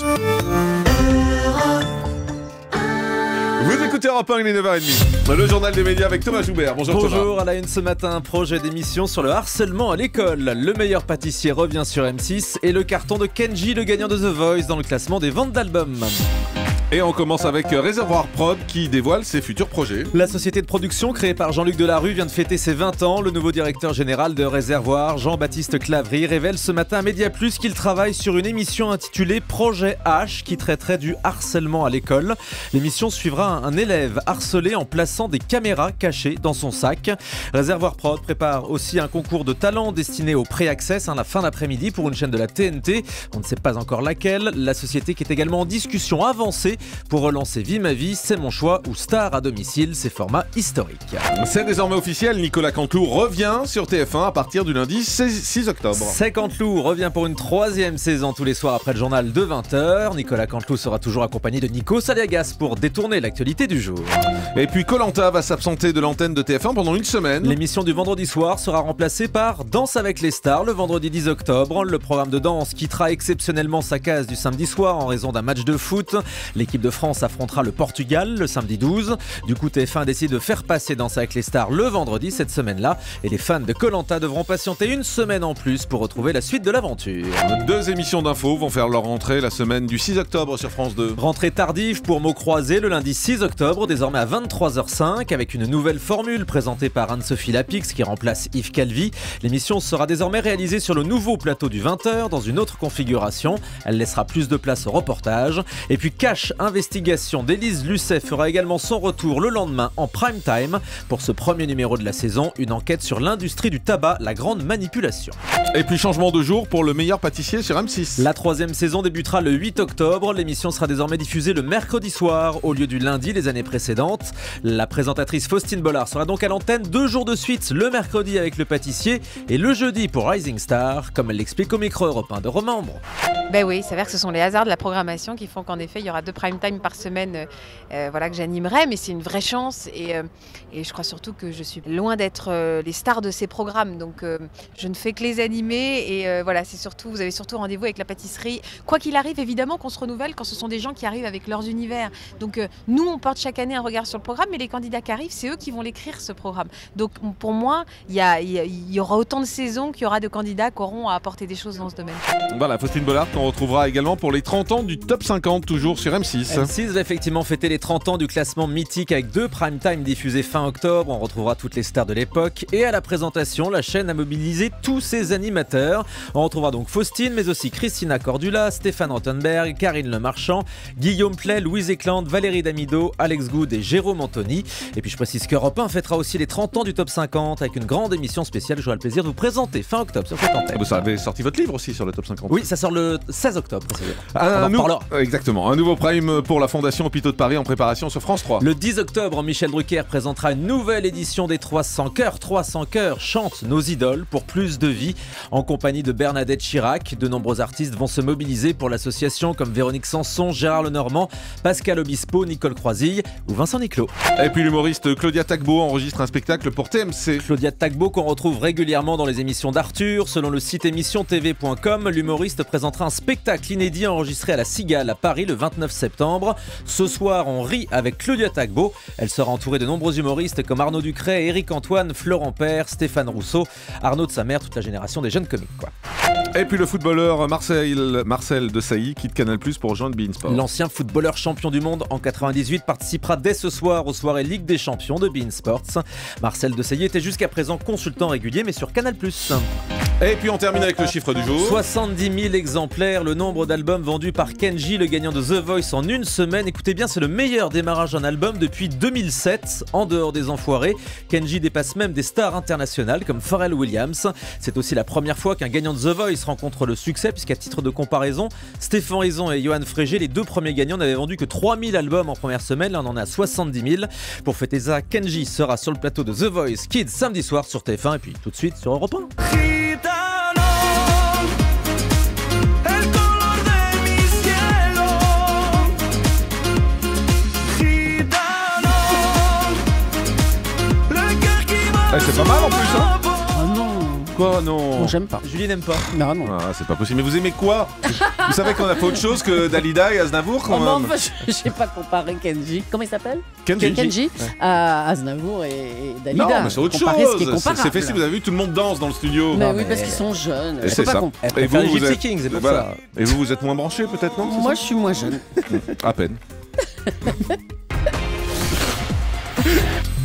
Vous écoutez Europe 1, il est 9h30. Le journal des médias avec Thomas Joubert. Bonjour Thomas. Bonjour, à la une ce matin, projet d'émission sur le harcèlement à l'école. Le meilleur pâtissier revient sur M6 et le carton de Kenji, le gagnant de The Voice dans le classement des ventes d'albums. Et on commence avec Réservoir Prod qui dévoile ses futurs projets. La société de production créée par Jean-Luc Delarue vient de fêter ses 20 ans. Le nouveau directeur général de Réservoir, Jean-Baptiste Clavry, révèle ce matin à Média Plus qu'il travaille sur une émission intitulée Projet H qui traiterait du harcèlement à l'école. L'émission suivra un élève harcelé en plaçant des caméras cachées dans son sac. Réservoir Prod prépare aussi un concours de talent destiné au pré-access la fin d'après-midi pour une chaîne de la TNT. On ne sait pas encore laquelle. La société qui est également en discussion avancée pour relancer Vie ma vie, C'est mon choix ou Star à domicile, ces formats historiques. C'est désormais officiel, Nicolas Canteloup revient sur TF1 à partir du lundi 6 octobre. C'est Canteloup revient pour une 3e saison tous les soirs après le journal de 20h. Nicolas Canteloup sera toujours accompagné de Nico Saliagas pour détourner l'actualité du jour. Et puis Koh-Lanta va s'absenter de l'antenne de TF1 pendant une semaine. L'émission du vendredi soir sera remplacée par Danse avec les stars le vendredi 10 octobre. Le programme de danse quittera exceptionnellement sa case du samedi soir en raison d'un match de foot. L'équipe de France affrontera le Portugal le samedi 12. Du coup, TF1 décide de faire passer Danse avec les stars le vendredi cette semaine-là. Et les fans de Koh-Lanta devront patienter une semaine en plus pour retrouver la suite de l'aventure. 2 émissions d'infos vont faire leur rentrée la semaine du 6 octobre sur France 2. Rentrée tardive pour Mots croisés le lundi 6 octobre, désormais à 23h05, avec une nouvelle formule présentée par Anne-Sophie Lapix qui remplace Yves Calvi. L'émission sera désormais réalisée sur le nouveau plateau du 20h dans une autre configuration. Elle laissera plus de place au reportage. Et puis Cash Investigation d'Élise Lucet fera également son retour le lendemain en prime time. Pour ce premier numéro de la saison, une enquête sur l'industrie du tabac, la grande manipulation. Et puis changement de jour pour le meilleur pâtissier sur M6. La 3e saison débutera le 8 octobre. L'émission sera désormais diffusée le mercredi soir au lieu du lundi les années précédentes. La présentatrice Faustine Bollard sera donc à l'antenne 2 jours de suite, le mercredi avec le pâtissier et le jeudi pour Rising Star, comme elle l'explique au micro européen de Romain Ambron. Ben oui, il s'avère que ce sont les hasards de la programmation qui font qu'en effet il y aura 2 prime time par semaine que j'animerai, mais c'est une vraie chance et je crois surtout que je suis loin d'être les stars de ces programmes, donc je ne fais que les animer et voilà, c'est surtout, vous avez surtout rendez-vous avec la pâtisserie. Quoi qu'il arrive, évidemment qu'on se renouvelle quand ce sont des gens qui arrivent avec leurs univers. Donc nous, on porte chaque année un regard sur le programme, mais les candidats qui arrivent, c'est eux qui vont l'écrire ce programme. Donc pour moi, il y aura autant de saisons qu'il y aura de candidats qui auront à apporter des choses dans ce domaine. Voilà, Faustine Bollard qu'on retrouvera également pour les 30 ans du Top 50, toujours sur M6. M6 va effectivement fêter les 30 ans du classement mythique avec 2 prime time diffusés fin octobre. On retrouvera toutes les stars de l'époque. Et à la présentation, la chaîne a mobilisé tous ses animateurs. On retrouvera donc Faustine, mais aussi Christina Cordula, Stéphane Rothenberg, Karine Lemarchand, Guillaume Play, Louise Éclante, Valérie Damido, Alex Good et Jérôme Anthony. Et puis je précise qu'Europe 1 fêtera aussi les 30 ans du Top 50 avec une grande émission spéciale. J'aurai le plaisir de vous présenter fin octobre sur cette antenne. Vous avez sorti votre livre aussi sur le Top 50. Oui, ça sort le 16 octobre. Exactement, un nouveau prime pour la Fondation Hôpitaux de Paris en préparation sur France 3. Le 10 octobre, Michel Drucker présentera une nouvelle édition des 300 cœurs. 300 cœurs chantent nos idoles pour plus de vie. En compagnie de Bernadette Chirac, de nombreux artistes vont se mobiliser pour l'association comme Véronique Sanson, Gérard Lenormand, Pascal Obispo, Nicole Croisille ou Vincent Niclot. Et puis l'humoriste Claudia Tagbo enregistre un spectacle pour TMC. Claudia Tagbo qu'on retrouve régulièrement dans les émissions d'Arthur. Selon le site émissiontv.com, l'humoriste présentera un spectacle inédit enregistré à la Cigale à Paris le 29 septembre. Ce soir, on rit avec Claudia Tagbo. Elle sera entourée de nombreux humoristes comme Arnaud Ducret, Éric Antoine, Florent Père, Stéphane Rousseau, Arnaud de sa mère, toute la génération des jeunes comiques, quoi. Et puis le footballeur Marcel Desailly quitte Canal+ pour rejoindre beIN Sport. L'ancien footballeur champion du monde en 98 participera dès ce soir aux soirées Ligue des Champions de beIN Sports. Marcel Desailly était jusqu'à présent consultant régulier mais sur Canal+. Et puis on termine avec le chiffre du jour. 70 000 exemplaires, le nombre d'albums vendus par Kenji, le gagnant de The Voice en une semaine. Écoutez bien, c'est le meilleur démarrage d'un album depuis 2007. En dehors des enfoirés, Kenji dépasse même des stars internationales comme Pharrell Williams. C'est aussi la première fois qu'un gagnant de The Voice rencontre le succès, puisqu'à titre de comparaison, Stéphane Rizon et Johan Frégé, les 2 premiers gagnants, n'avaient vendu que 3000 albums en première semaine. Là, on en a 70 000. Pour fêter ça, Kenji sera sur le plateau de The Voice Kids samedi soir sur TF1 et puis tout de suite sur Europe 1. C'est pas mal en plus, hein. Ah non. Quoi, non? Non, j'aime pas. Julie n'aime pas. Non, non. Ah, c'est pas possible. Mais vous aimez quoi? Vous savez qu'on a fait autre chose que Dalida et Aznavour quand Oh, même. enfin, je n'ai pas comparé Kenji. Comment il s'appelle? Kenji. Kenji à Aznavour et Dalida. Non, mais c'est autre Comparer ce qui est chose. comparable. C'est festif. Vous avez vu, tout le monde danse dans le studio. Mais Non, oui, mais- parce qu'ils sont jeunes. Et Je c'est peux pas ça. comprendre. Elle préfère les Gypsy êtes... Kings, c'est pour voilà. ça. Et vous êtes moins branché peut-être, non? Moi, je suis moins jeune. À peine.